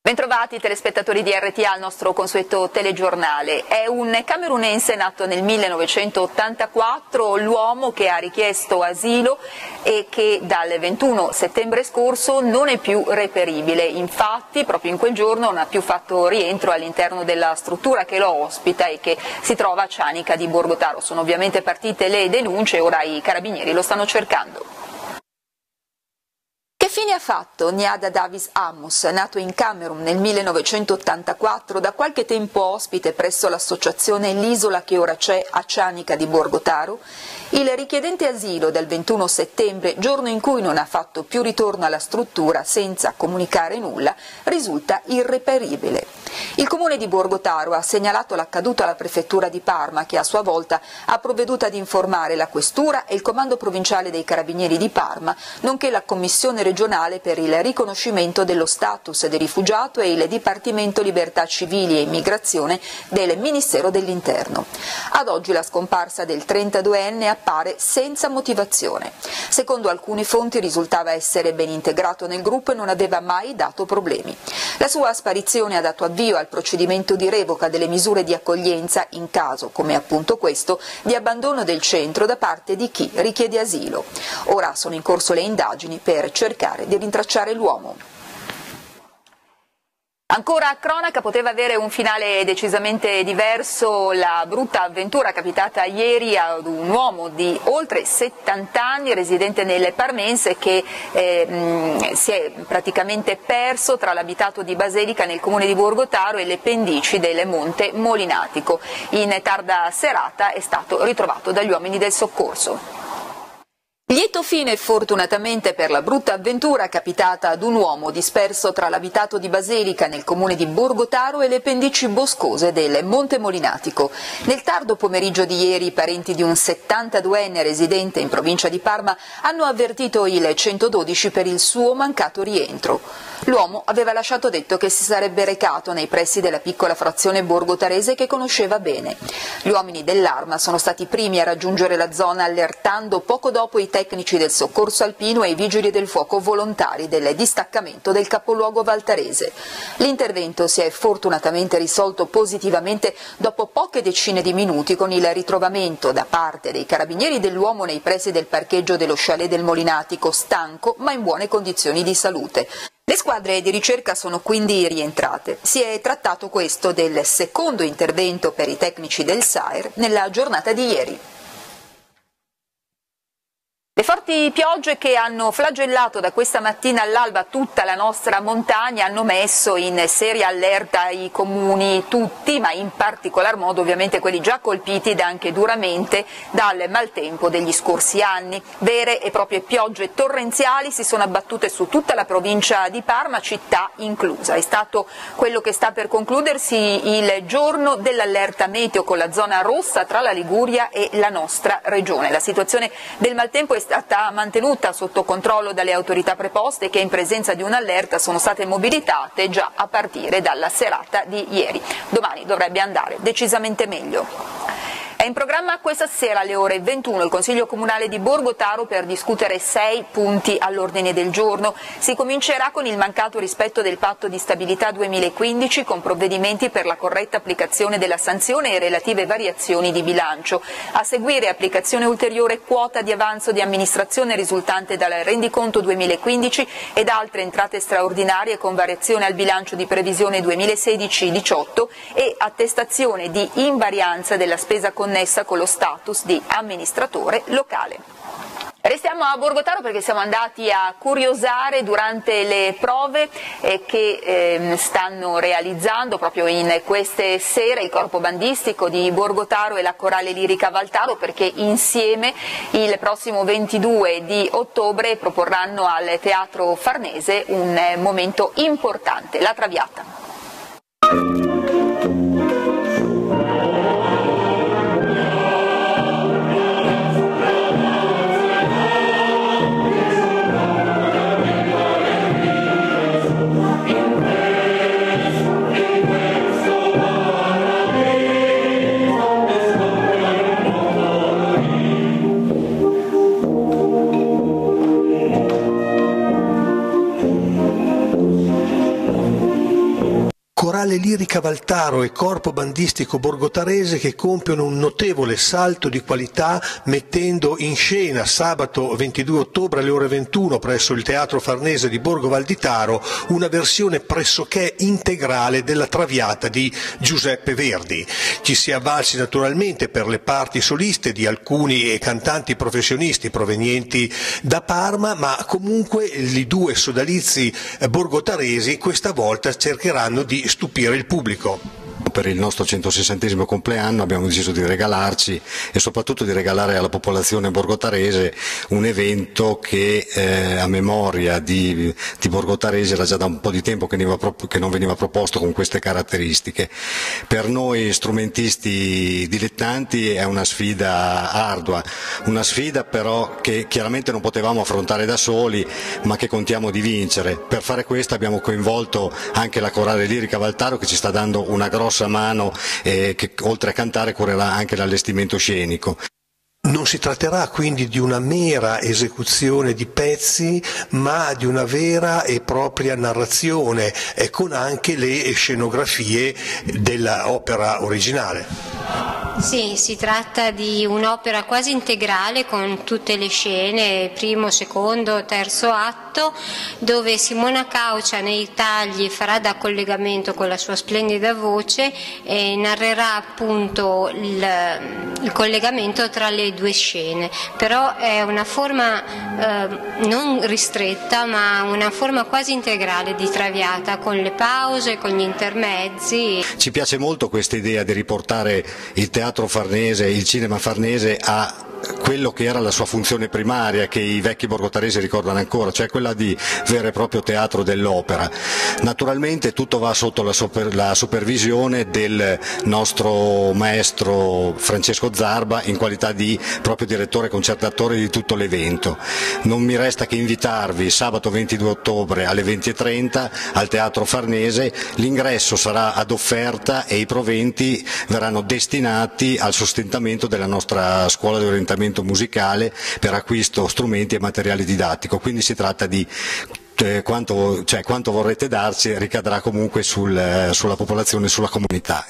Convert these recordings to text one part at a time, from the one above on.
Bentrovati telespettatori di RTA al nostro consueto telegiornale. È un camerunense nato nel 1984, l'uomo che ha richiesto asilo e che dal 21 settembre scorso non è più reperibile. Infatti proprio in quel giorno non ha più fatto rientro all'interno della struttura che lo ospita e che si trova a Cianica di Borgotaro. Sono ovviamente partite le denunce e ora i carabinieri lo stanno cercando. Che fine ha fatto Niada Davis Amos, nato in Camerun nel 1984, da qualche tempo ospite presso l'associazione L'Isola che ora c'è a Cianica di Borgotaro? Il richiedente asilo del 21 settembre, giorno in cui non ha fatto più ritorno alla struttura senza comunicare nulla, risulta irreperibile. Il comune di Borgotaro ha segnalato l'accaduto alla prefettura di Parma, che a sua volta ha provveduto ad informare la questura e il comando provinciale dei carabinieri di Parma, nonché la commissione regionale per il riconoscimento dello status di rifugiato e il Dipartimento Libertà Civili e Immigrazione del Ministero dell'Interno. Ad oggi la scomparsa del 32enne appare senza motivazione. Secondo alcune fonti risultava essere ben integrato nel gruppo e non aveva mai dato problemi. La sua sparizione ha dato avvio al procedimento di revoca delle misure di accoglienza in caso, come appunto questo, di abbandono del centro da parte di chi richiede asilo. Ora sono in corso le indagini per cercare di rintracciare l'uomo. Ancora cronaca, poteva avere un finale decisamente diverso la brutta avventura capitata ieri ad un uomo di oltre 70 anni residente nel Parmense che si è praticamente perso tra l'abitato di Baselica nel comune di Borgotaro e le pendici del Monte Molinatico. In tarda serata è stato ritrovato dagli uomini del soccorso. Lieto fine fortunatamente per la brutta avventura capitata ad un uomo disperso tra l'abitato di Baselica nel comune di Borgotaro e le pendici boscose del Monte Molinatico. Nel tardo pomeriggio di ieri i parenti di un 72enne residente in provincia di Parma hanno avvertito il 112 per il suo mancato rientro. L'uomo aveva lasciato detto che si sarebbe recato nei pressi della piccola frazione borgotarese che conosceva bene. Gli uomini dell'Arma sono stati i primi a raggiungere la zona allertando poco dopo i tecnici del soccorso alpino e i vigili del fuoco volontari del distaccamento del capoluogo valtarese. L'intervento si è fortunatamente risolto positivamente dopo poche decine di minuti con il ritrovamento da parte dei carabinieri dell'uomo nei pressi del parcheggio dello chalet del Molinatico, stanco ma in buone condizioni di salute. Le squadre di ricerca sono quindi rientrate. Si è trattato questo del secondo intervento per i tecnici del SAER nella giornata di ieri. Le forti piogge che hanno flagellato da questa mattina all'alba tutta la nostra montagna hanno messo in seria allerta i comuni tutti, ma in particolar modo ovviamente quelli già colpiti anche duramente dal maltempo degli scorsi anni. Vere e proprie piogge torrenziali si sono abbattute su tutta la provincia di Parma, città inclusa. È stato quello che sta per concludersi il giorno dell'allerta meteo con la zona rossa tra la Liguria e la nostra regione. La situazione del maltempo è stata mantenuta sotto controllo dalle autorità preposte che in presenza di un'allerta sono state mobilitate già a partire dalla serata di ieri. Domani dovrebbe andare decisamente meglio. È in programma questa sera alle ore 21 il Consiglio Comunale di Borgotaro per discutere 6 punti all'ordine del giorno. Si comincerà con il mancato rispetto del Patto di Stabilità 2015 con provvedimenti per la corretta applicazione della sanzione e relative variazioni di bilancio. A seguire applicazione ulteriore quota di avanzo di amministrazione risultante dal rendiconto 2015 ed altre entrate straordinarie con variazione al bilancio di previsione 2016-18 e attestazione di invarianza della spesa connessa con lo status di amministratore locale. Restiamo a Borgotaro perché siamo andati a curiosare durante le prove che stanno realizzando proprio in queste sere il corpo bandistico di Borgotaro e la corale lirica Valtaro, perché insieme il prossimo 22 di ottobre proporranno al Teatro Farnese un momento importante, la Traviata. Corale Lirica Valtaro e Corpo Bandistico Borgotarese che compiono un notevole salto di qualità mettendo in scena sabato 22 ottobre alle ore 21 presso il Teatro Farnese di Borgo Valditaro una versione pressoché integrale della Traviata di Giuseppe Verdi. Ci si è avvalsi naturalmente per le parti soliste di alcuni cantanti professionisti provenienti da Parma, ma comunque i due sodalizi borgotaresi questa volta cercheranno di stupire il pubblico. Per il nostro 160° compleanno abbiamo deciso di regalarci e soprattutto di regalare alla popolazione borgotarese un evento che a memoria di Borgotarese era già da un po' di tempo che non veniva proposto con queste caratteristiche. Per noi strumentisti dilettanti è una sfida ardua, una sfida però che chiaramente non potevamo affrontare da soli ma che contiamo di vincere. Per fare questo abbiamo coinvolto anche la Corale Lirica Valtaro che ci sta dando una grossa mano e che oltre a cantare curerà anche l'allestimento scenico. Non si tratterà quindi di una mera esecuzione di pezzi, ma di una vera e propria narrazione, con anche le scenografie dell'opera originale. Sì, si tratta di un'opera quasi integrale con tutte le scene, primo, secondo, terzo atto, dove Simona Caucia nei tagli farà da collegamento con la sua splendida voce e narrerà appunto il collegamento tra le due scene, però è una forma non ristretta ma una forma quasi integrale di Traviata con le pause, con gli intermezzi. Ci piace molto questa idea di riportare il teatro farnese, il cinema farnese a quello che era la sua funzione primaria che i vecchi borgotaresi ricordano ancora, cioè quella di vero e proprio teatro dell'opera. Naturalmente tutto va sotto la supervisione del nostro maestro Francesco Zarba in qualità di proprio direttore concertatore di tutto l'evento. Non mi resta che invitarvi sabato 22 ottobre alle 20:30 al Teatro Farnese, l'ingresso sarà ad offerta e i proventi verranno destinati al sostentamento della nostra scuola di orientamento musicale per acquisto strumenti e materiale didattico, quindi si tratta di quanto vorrete darci ricadrà comunque sulla popolazione e sulla comunità.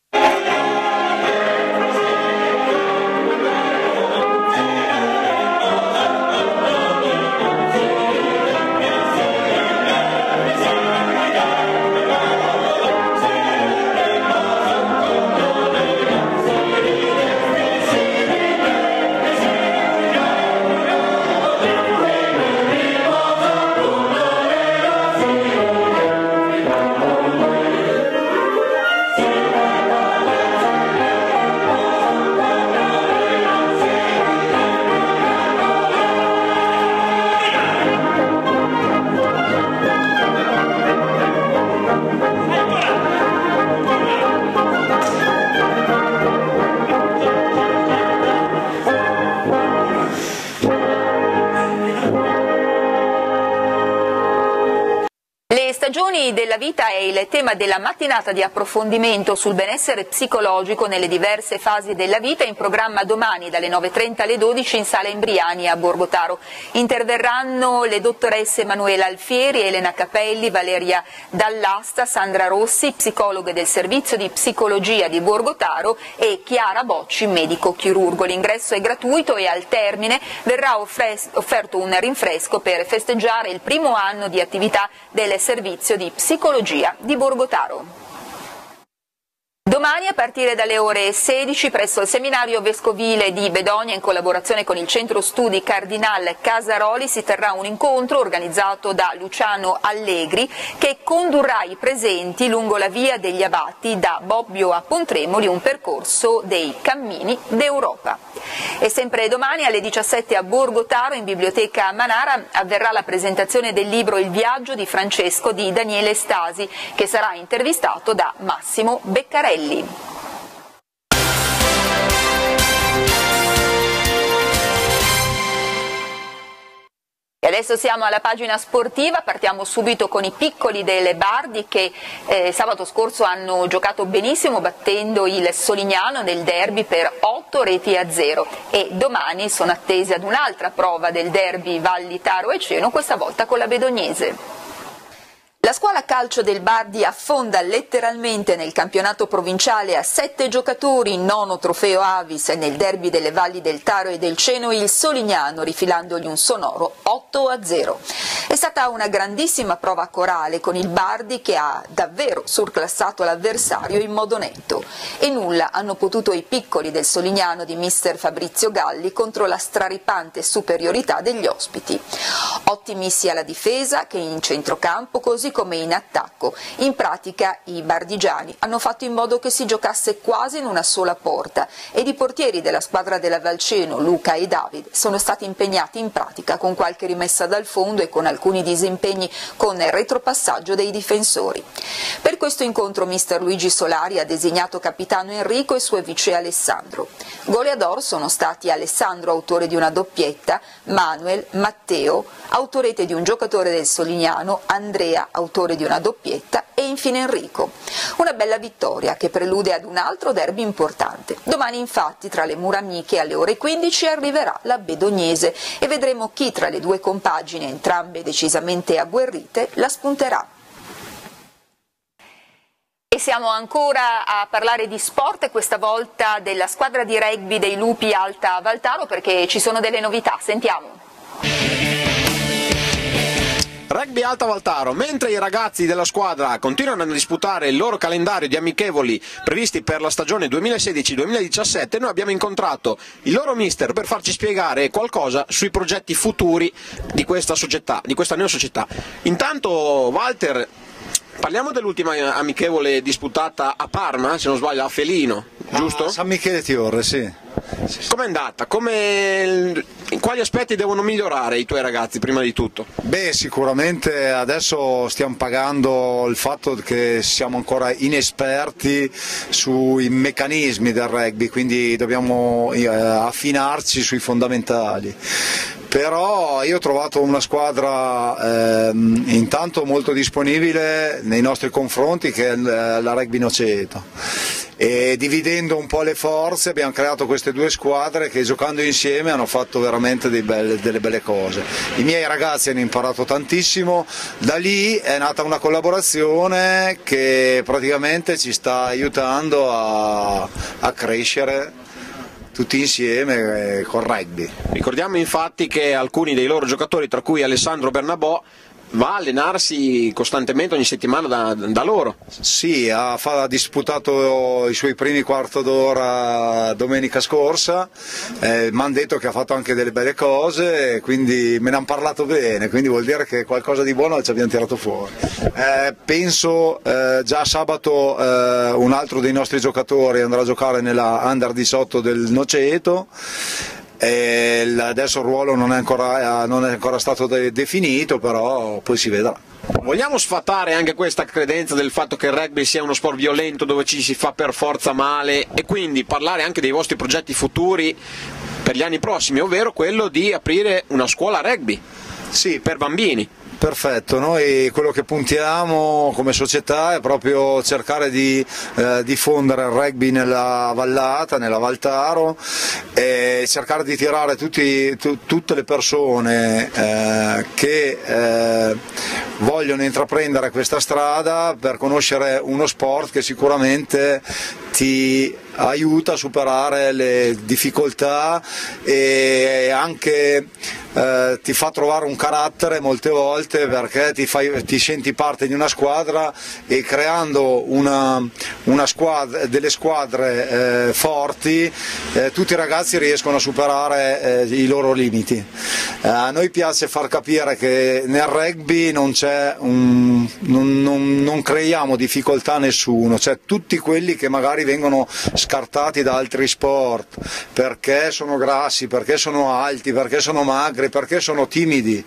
Stagioni della vita è il tema della mattinata di approfondimento sul benessere psicologico nelle diverse fasi della vita, in programma domani dalle 9:30 alle 12 in Sala Imbriani a Borgotaro. Interverranno le dottoresse Emanuela Alfieri, Elena Capelli, Valeria Dall'Asta, Sandra Rossi, psicologhe del servizio di psicologia di Borgotaro, e Chiara Bocci, medico chirurgo. L'ingresso è gratuito e al termine verrà offerto un rinfresco per festeggiare il primo anno di attività del servizio di psicologia di Borgotaro. Domani a partire dalle ore 16 presso il seminario vescovile di Bedonia, in collaborazione con il centro studi Cardinal Casaroli, si terrà un incontro organizzato da Luciano Allegri che condurrà i presenti lungo la via degli Abati da Bobbio a Pontremoli, un percorso dei cammini d'Europa. E sempre domani alle 17 a Borgotaro, in biblioteca Manara, avverrà la presentazione del libro Il viaggio di Francesco di Daniele Stasi, che sarà intervistato da Massimo Beccarelli. E adesso siamo alla pagina sportiva, partiamo subito con i piccoli del Bardi che sabato scorso hanno giocato benissimo battendo il Solignano nel derby per 8-0 e domani sono attesi ad un'altra prova del derby Vallitaro e Ceno, questa volta con la Bedognese. La squadra calcio del Bardi affonda letteralmente nel campionato provinciale a 7 giocatori, nono trofeo Avis, e nel derby delle valli del Taro e del Ceno il Solignano, rifilandogli un sonoro 8-0. È stata una grandissima prova corale con il Bardi che ha davvero surclassato l'avversario in modo netto, e nulla hanno potuto i piccoli del Solignano di mister Fabrizio Galli contro la straripante superiorità degli ospiti. Ottimi sia la difesa che in centrocampo, così come in attacco. In pratica i bardigiani hanno fatto in modo che si giocasse quasi in una sola porta, ed i portieri della squadra della Valceno, Luca e David, sono stati impegnati in pratica con qualche rimessa dal fondo e con alcuni disimpegni con retropassaggio dei difensori. Per questo incontro mister Luigi Solari ha designato capitano Enrico e suo vice Alessandro. Goleador sono stati Alessandro, autore di una doppietta, Manuel, Matteo, autorete di un giocatore del Solignano, Andrea, autore di una doppietta, e infine Enrico. Una bella vittoria che prelude ad un altro derby importante. Domani infatti tra le mura amiche alle ore 15 arriverà la Bedognese e vedremo chi tra le due compagini, entrambe decisamente agguerrite, la spunterà. E siamo ancora a parlare di sport, questa volta della squadra di rugby dei Lupi Alta Valtaro, perché ci sono delle novità. Sentiamo. Rugby Alta Valtaro, mentre i ragazzi della squadra continuano a disputare il loro calendario di amichevoli previsti per la stagione 2016-2017, noi abbiamo incontrato il loro mister per farci spiegare qualcosa sui progetti futuri di questa società, di questa neo società. Intanto, Walter, parliamo dell'ultima amichevole disputata a Parma, se non sbaglio, a Felino, giusto? San Michele Tiorre, sì. Com'è andata? In quali aspetti devono migliorare i tuoi ragazzi prima di tutto? Beh, sicuramente adesso stiamo pagando il fatto che siamo ancora inesperti sui meccanismi del rugby, quindi dobbiamo affinarci sui fondamentali. Però io ho trovato una squadra intanto molto disponibile nei nostri confronti, che è la Rugby Noceto, e dividendo un po' le forze abbiamo creato queste due squadre che giocando insieme hanno fatto veramente delle belle cose. I miei ragazzi hanno imparato tantissimo, da lì è nata una collaborazione che praticamente ci sta aiutando a crescere tutti insieme col rugby. Ricordiamo infatti che alcuni dei loro giocatori, tra cui Alessandro Bernabò, va a allenarsi costantemente ogni settimana da loro. Sì, ha disputato i suoi primi quarto d'ora domenica scorsa, mi hanno detto che ha fatto anche delle belle cose, quindi me ne hanno parlato bene, quindi vuol dire che qualcosa di buono ci abbiamo tirato fuori. Penso già sabato un altro dei nostri giocatori andrà a giocare nella Under 18 del Noceto. Adesso il ruolo non è ancora stato definito, però poi si vedrà. Vogliamo sfatare anche questa credenza del fatto che il rugby sia uno sport violento dove ci si fa per forza male, e quindi parlare anche dei vostri progetti futuri per gli anni prossimi, ovvero quello di aprire una scuola rugby, sì, per bambini. Perfetto, noi quello che puntiamo come società è proprio cercare di diffondere il rugby nella vallata, nella Valtaro, e cercare di tirare tutte le persone che vogliono intraprendere questa strada per conoscere uno sport che sicuramente ti aiuta a superare le difficoltà e anche ti fa trovare un carattere molte volte, perché ti senti parte di una squadra, e creando delle squadre forti tutti i ragazzi riescono a superare i loro limiti. A noi piace far capire che nel rugby non creiamo difficoltà a nessuno, cioè tutti quelli che magari vengono scartati da altri sport perché sono grassi, perché sono alti, perché sono magri, perché sono timidi,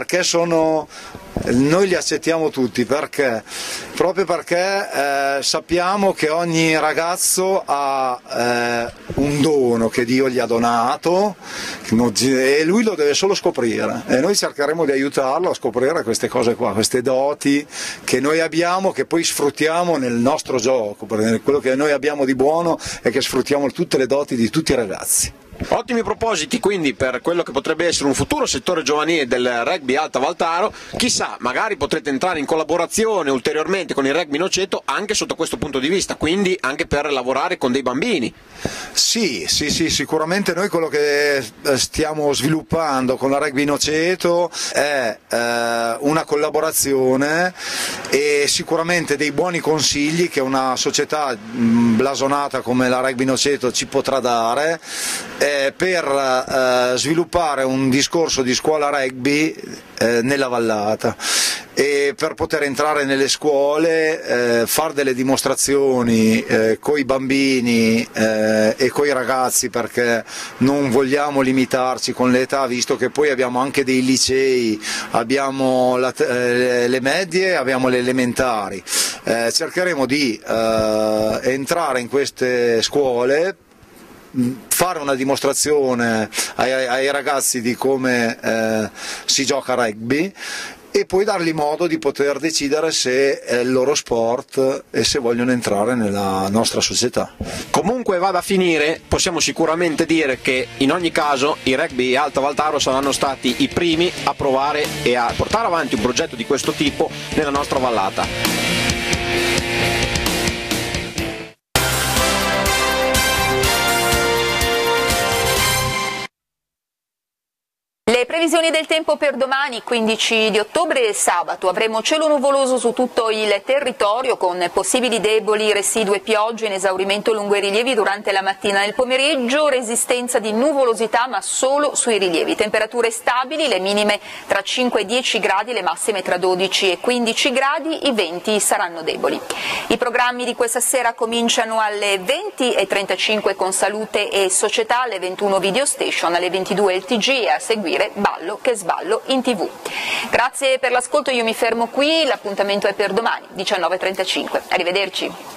noi li accettiamo tutti, proprio perché sappiamo che ogni ragazzo ha un dono che Dio gli ha donato e lui lo deve solo scoprire, e noi cercheremo di aiutarlo a scoprire queste cose qua, queste doti che noi abbiamo, che poi sfruttiamo nel nostro gioco, perché quello che noi abbiamo di buono è che sfruttiamo tutte le doti di tutti i ragazzi. Ottimi propositi quindi per quello che potrebbe essere un futuro settore giovanile del rugby Alta Valtaro. Chissà, magari potrete entrare in collaborazione ulteriormente con il rugby Noceto anche sotto questo punto di vista, quindi anche per lavorare con dei bambini. Sì, sicuramente noi quello che stiamo sviluppando con la Rugby Noceto è una collaborazione e sicuramente dei buoni consigli che una società blasonata come la Rugby Noceto ci potrà dare per sviluppare un discorso di scuola rugby nella vallata, e per poter entrare nelle scuole, fare delle dimostrazioni con i bambini e con i ragazzi, perché non vogliamo limitarci con l'età, visto che poi abbiamo anche dei licei, abbiamo le medie, abbiamo le elementari. Cercheremo di entrare in queste scuole, fare una dimostrazione ai ragazzi di come si gioca rugby e poi dargli modo di poter decidere se è il loro sport e se vogliono entrare nella nostra società. Comunque vada a finire, possiamo sicuramente dire che in ogni caso i rugby Alta Valtaro saranno stati i primi a provare e a portare avanti un progetto di questo tipo nella nostra vallata. Le previsioni del tempo per domani, 15 di ottobre e sabato. Avremo cielo nuvoloso su tutto il territorio con possibili deboli residue piogge in esaurimento lungo i rilievi durante la mattina e il pomeriggio, resistenza di nuvolosità ma solo sui rilievi. Temperature stabili, le minime tra 5 e 10 gradi, le massime tra 12 e 15 gradi, i venti saranno deboli. I programmi di questa sera cominciano alle 20:35 con Salute e Società, alle 21 Video Station, alle 22 il TG e a seguire Ballo che sballo in TV. Grazie per l'ascolto, io mi fermo qui, l'appuntamento è per domani 19:35. Arrivederci.